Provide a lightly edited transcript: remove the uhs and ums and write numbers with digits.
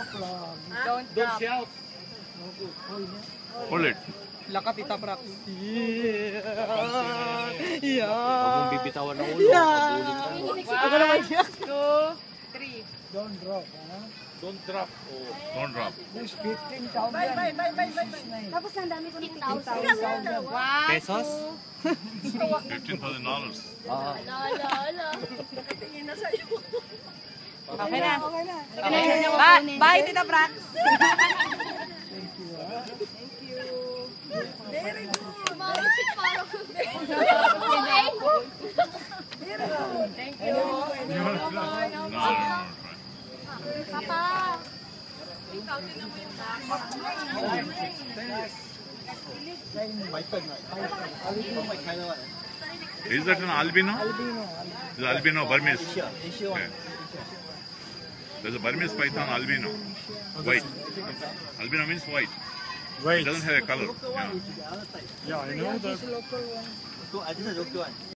Don't shout. Hold it. Lakat Tita Prax. Huwag mong bibitawan ng ulo. Pabulin ka. Ako naman siya. 2, 3. Don't drop, ha? Don't drop. Oh. Don't drop. There's 15,000. Tapos ang dami ko ng 15,000. Pesos? $15,000. Okay na. Okay na. Bye, Tita Prax. Thank you. No. Papa. Is that an albino? Is albino Burmese? Okay. There's a Burmese python albino. White. Albino means white. It doesn't have a color. Yeah. Yeah, I know that.